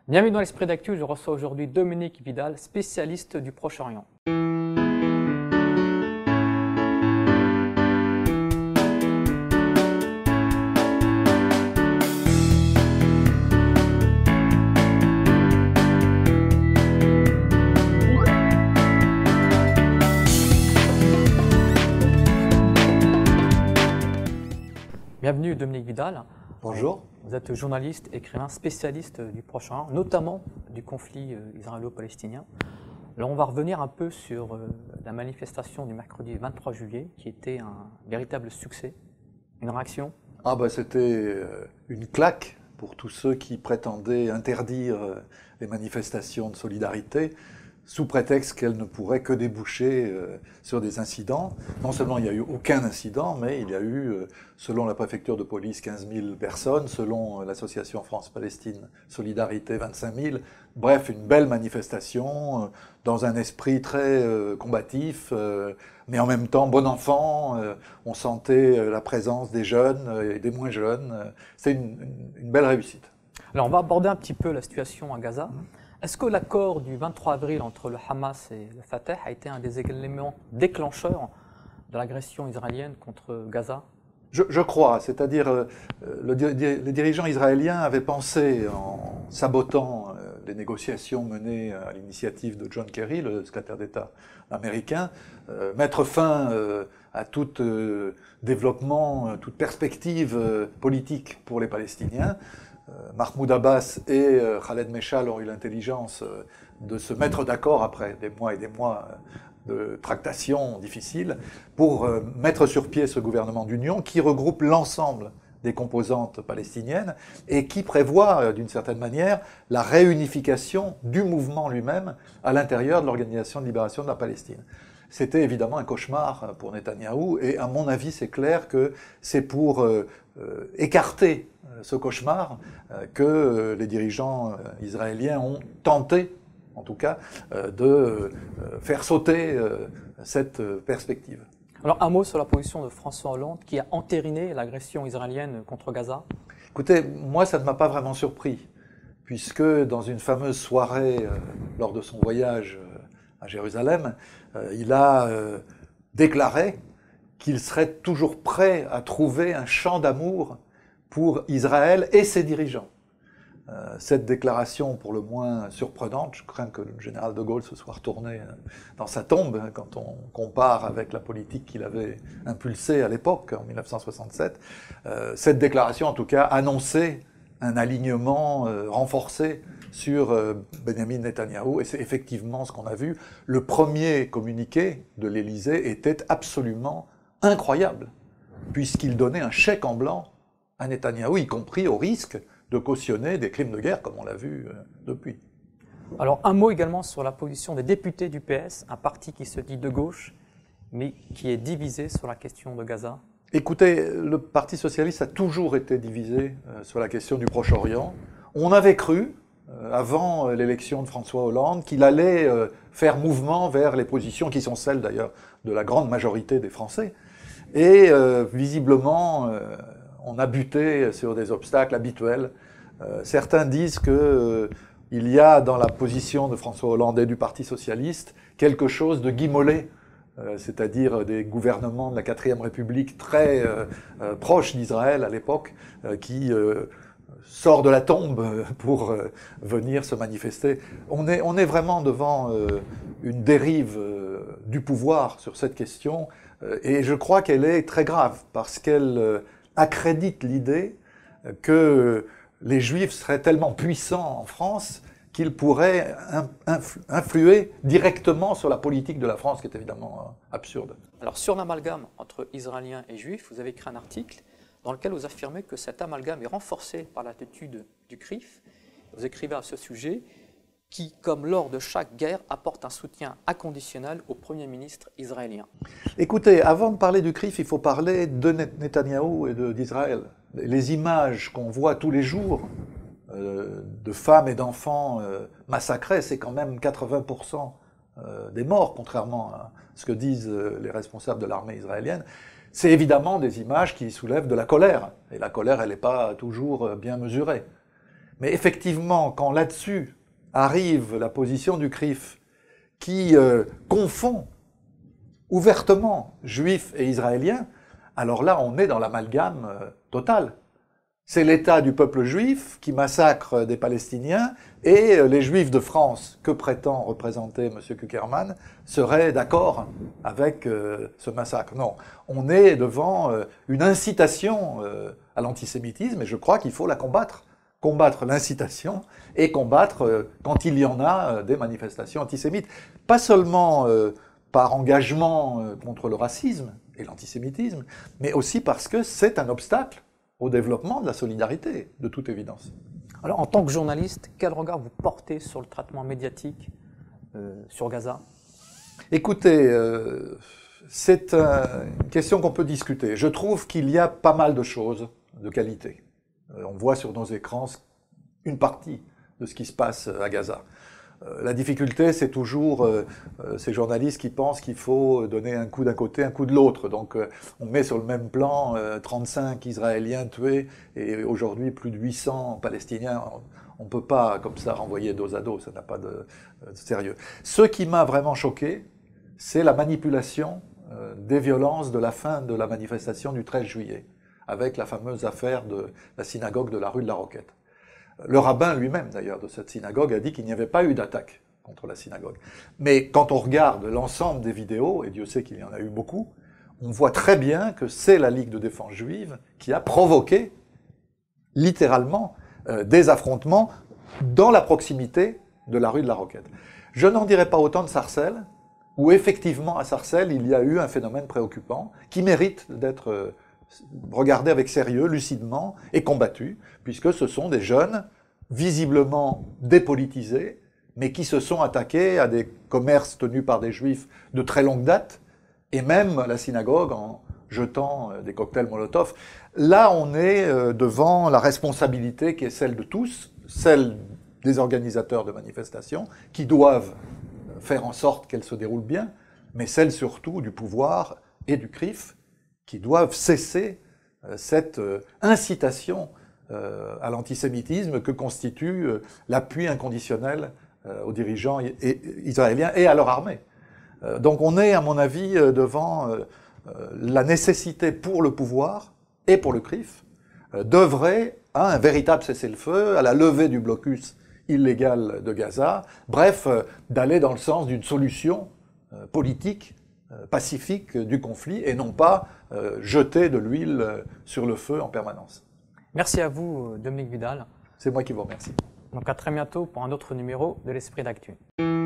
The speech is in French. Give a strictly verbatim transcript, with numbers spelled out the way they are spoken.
Bienvenue dans l'Esprit d'Actu, je reçois aujourd'hui Dominique Vidal, spécialiste du Proche-Orient. Bienvenue Dominique Vidal. Bonjour. Vous êtes journaliste, écrivain, spécialiste du Proche-Orient, notamment du conflit israélo-palestinien. Alors on va revenir un peu sur la manifestation du mercredi vingt-trois juillet, qui était un véritable succès. Une réaction? Ah bah c'était une claque pour tous ceux qui prétendaient interdire les manifestations de solidarité, sous prétexte qu'elles ne pourraient que déboucher sur des incidents. Non seulement il n'y a eu aucun incident, mais il y a eu, selon la préfecture de police, quinze mille personnes, selon l'association France-Palestine Solidarité, vingt-cinq mille. Bref, une belle manifestation, dans un esprit très combatif, mais en même temps bon enfant. On sentait la présence des jeunes et des moins jeunes. C'est une, une, une belle réussite. Alors on va aborder un petit peu la situation à Gaza. Est-ce que l'accord du vingt-trois avril entre le Hamas et le Fatah a été un des éléments déclencheurs de l'agression israélienne contre Gaza? Je, je crois, c'est-à-dire euh, le, les dirigeants israéliens avaient pensé, en sabotant euh, les négociations menées à l'initiative de John Kerry, le secrétaire d'État américain, euh, mettre fin euh, à tout euh, développement, toute perspective euh, politique pour les Palestiniens. Mahmoud Abbas et Khaled Meshal ont eu l'intelligence de se mettre d'accord après des mois et des mois de tractations difficiles pour mettre sur pied ce gouvernement d'union qui regroupe l'ensemble des composantes palestiniennes et qui prévoit d'une certaine manière la réunification du mouvement lui-même à l'intérieur de l'Organisation de libération de la Palestine. C'était évidemment un cauchemar pour Netanyahou et à mon avis c'est clair que c'est pour euh, euh, écarter ce cauchemar euh, que euh, les dirigeants euh, israéliens ont tenté, en tout cas, euh, de euh, faire sauter euh, cette euh, perspective. Alors un mot sur la position de François Hollande qui a entériné l'agression israélienne contre Gaza. Écoutez, moi ça ne m'a pas vraiment surpris, puisque dans une fameuse soirée euh, lors de son voyage euh, à Jérusalem, euh, il a euh, déclaré qu'il serait toujours prêt à trouver un champ d'amour pour Israël et ses dirigeants. Euh, cette déclaration, pour le moins surprenante, je crains que le général de Gaulle se soit retourné dans sa tombe hein, quand on compare avec la politique qu'il avait impulsée à l'époque, en mille neuf cent soixante-sept. Euh, cette déclaration, en tout cas, annonçait un alignement euh, renforcé sur euh, Benjamin Netanyahou, et c'est effectivement ce qu'on a vu. Le premier communiqué de l'Élysée était absolument incroyable, puisqu'il donnait un chèque en blanc à Netanyahou, y compris au risque de cautionner des crimes de guerre, comme on l'a vu euh, depuis. Alors un mot également sur la position des députés du P S, un parti qui se dit de gauche, mais qui est divisé sur la question de Gaza. Écoutez, le Parti socialiste a toujours été divisé euh, sur la question du Proche-Orient. On avait cru, euh, avant l'élection de François Hollande, qu'il allait euh, faire mouvement vers les positions qui sont celles d'ailleurs de la grande majorité des Français. Et euh, visiblement, euh, on a buté sur des obstacles habituels. Euh, certains disent qu'il euh, y a dans la position de François Hollande et du Parti socialiste quelque chose de Guy Mollet, euh, c'est-à-dire des gouvernements de la quatrième République très euh, euh, proches d'Israël à l'époque, euh, qui euh, sort de la tombe pour euh, venir se manifester. On est, on est vraiment devant euh, une dérive euh, du pouvoir sur cette question, euh, et je crois qu'elle est très grave, parce qu'elle euh, accrédite l'idée que les Juifs seraient tellement puissants en France qu'ils pourraient influer directement sur la politique de la France, qui est évidemment absurde. Alors sur l'amalgame entre Israéliens et Juifs, vous avez écrit un article dans lequel vous affirmez que cet amalgame est renforcé par l'attitude du C R I F. Vous écrivez à ce sujet qui, comme lors de chaque guerre, apporte un soutien inconditionnel au Premier ministre israélien. Écoutez, avant de parler du C R I F, il faut parler de Netanyahou et d'Israël. Les images qu'on voit tous les jours euh, de femmes et d'enfants euh, massacrés, c'est quand même quatre-vingts pour cent euh, des morts, contrairement à ce que disent euh, les responsables de l'armée israélienne. C'est évidemment des images qui soulèvent de la colère. Et la colère, elle n'est pas toujours bien mesurée. Mais effectivement, quand là-dessus arrive la position du C R I F qui euh, confond ouvertement juifs et israéliens, alors là, on est dans l'amalgame euh, total. C'est l'État du peuple juif qui massacre des Palestiniens et euh, les Juifs de France, que prétend représenter M. Kuckerman, seraient d'accord avec euh, ce massacre. Non, on est devant euh, une incitation euh, à l'antisémitisme et je crois qu'il faut la combattre. Combattre l'incitation et combattre, euh, quand il y en a, euh, des manifestations antisémites. Pas seulement euh, par engagement euh, contre le racisme et l'antisémitisme, mais aussi parce que c'est un obstacle au développement de la solidarité, de toute évidence. Alors, en tant que journaliste, quel regard vous portez sur le traitement médiatique euh, sur Gaza? Écoutez, euh, c'est euh, une question qu'on peut discuter. Je trouve qu'il y a pas mal de choses de qualité. Euh, on voit sur nos écrans une partie de ce qui se passe à Gaza. Euh, la difficulté, c'est toujours euh, euh, ces journalistes qui pensent qu'il faut donner un coup d'un côté, un coup de l'autre. Donc euh, on met sur le même plan euh, trente-cinq Israéliens tués et aujourd'hui plus de huit cents Palestiniens. On ne peut pas comme ça renvoyer dos à dos, ça n'a pas de, de sérieux. Ce qui m'a vraiment choqué, c'est la manipulation euh, des violences de la fin de la manifestation du treize juillet, avec la fameuse affaire de la synagogue de la rue de la Roquette. Le rabbin lui-même, d'ailleurs, de cette synagogue, a dit qu'il n'y avait pas eu d'attaque contre la synagogue. Mais quand on regarde l'ensemble des vidéos, et Dieu sait qu'il y en a eu beaucoup, on voit très bien que c'est la Ligue de défense juive qui a provoqué, littéralement, euh, des affrontements dans la proximité de la rue de la Roquette. Je n'en dirai pas autant de Sarcelles, où effectivement, à Sarcelles, il y a eu un phénomène préoccupant qui mérite d'être euh, regardé avec sérieux, lucidement et combattu, puisque ce sont des jeunes visiblement dépolitisés, mais qui se sont attaqués à des commerces tenus par des juifs de très longue date, et même la synagogue en jetant des cocktails Molotov. Là, on est devant la responsabilité qui est celle de tous, celle des organisateurs de manifestations, qui doivent faire en sorte qu'elles se déroulent bien, mais celle surtout du pouvoir et du C R I F, qui doivent cesser euh, cette euh, incitation euh, à l'antisémitisme que constitue euh, l'appui inconditionnel euh, aux dirigeants i- et, israéliens et à leur armée. Euh, donc on est, à mon avis, euh, devant euh, euh, la nécessité pour le pouvoir et pour le C R I F euh, d'œuvrer à un véritable cessez-le-feu, à la levée du blocus illégal de Gaza, bref, euh, d'aller dans le sens d'une solution euh, politique pacifique du conflit et non pas euh, jeter de l'huile euh, sur le feu en permanence. Merci à vous, Dominique Vidal. C'est moi qui vous remercie. Donc à très bientôt pour un autre numéro de l'Esprit d'Actu.